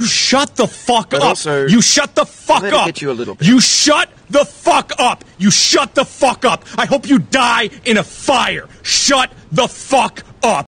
shut the fuck But up. also, You shut the fuck let it up. get you a little bit. You shut the fuck up. You shut the fuck up. I hope you die in a fire. Shut the fuck up.